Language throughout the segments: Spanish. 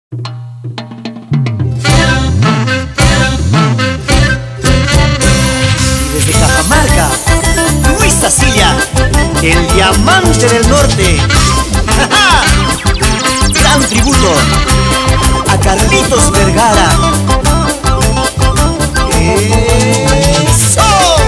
Y desde Cajamarca, Luis Silla, el diamante del norte. Gran tributo a Carlitos Vergara. ¡Eso!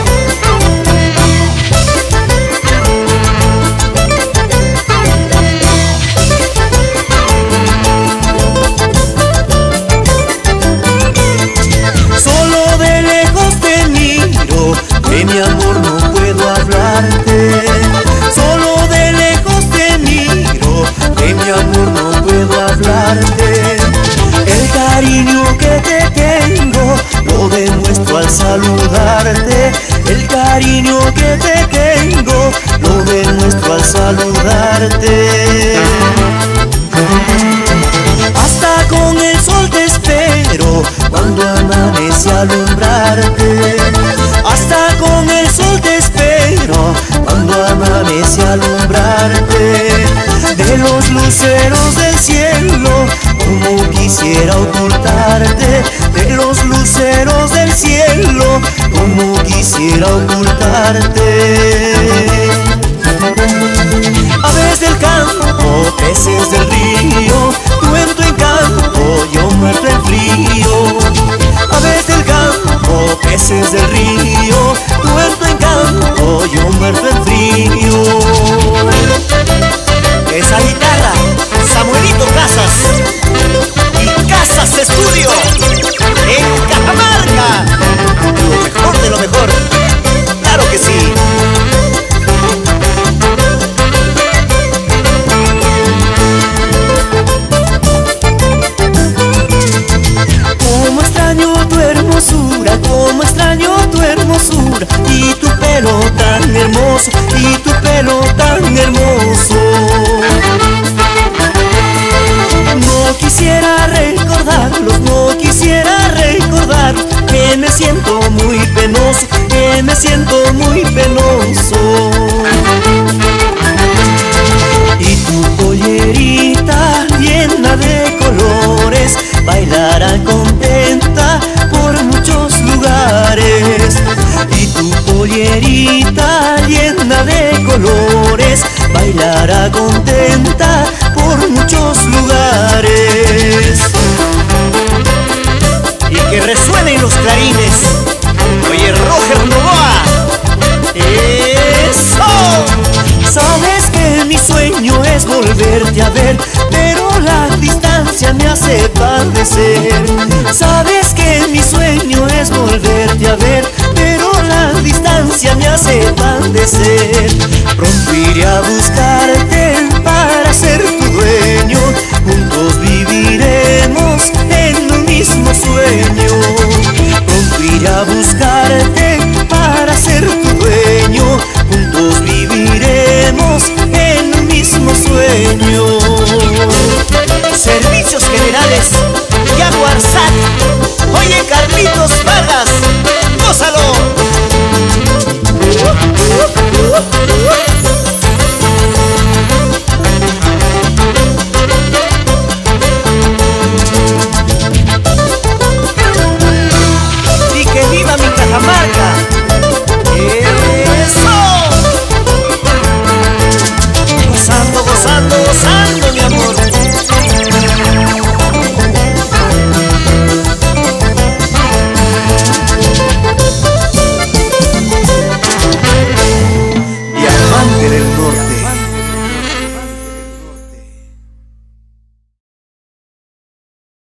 Solo de lejos te miro, de mi amor no puedo hablarte. Solo de lejos te miro, de mi amor no puedo hablarte. El cariño que te tengo lo demuestro al saludarte. El cariño que te tengo lo demuestro al saludarte. Hasta con el sol te espero cuando amanece a alumbrarte. Hasta con el sol te espero cuando amanece a alumbrarte. De los luceros del cielo, como quisiera ocultarte. De los luceros del cielo, como quisiera ocultarte. Aves del campo, peces del río, tú en tu encanto, yo muerto en frío. Aves del campo, peces del río, tú en tu encanto, yo muerto en frío. Esa guitarra, Samuelito Casas y Casas Estudio en Cajamarca. Lo mejor de lo mejor, claro que sí. Cómo extraño tu hermosura, cómo extraño tu hermosura, y tu pelo tan hermoso, y tu pelo tan hermoso. No quisiera recordarlos, no quisiera recordar, que me siento muy penoso, que me siento muy penoso. Y tu pollerita llena de colores bailará contenta por muchos lugares. Y tu pollerita llena de colores bailará contenta por muchos lugares. Y que resuenen los clarines. Oye, Roger Novoa. ¡Eso! Sabes que mi sueño es volverte a ver, pero la distancia me hace padecer. Sabes que mi sueño es volverte a ver, pero la distancia me hace padecer. Pronto iré a buscarte para ser tu dueño, juntos viviremos en un mismo sueño. Pronto iré a buscarte para ser tu dueño, juntos viviremos en un mismo sueño. Servicios Generales, Jaguar SAT. Oye, Carlitos Vargas.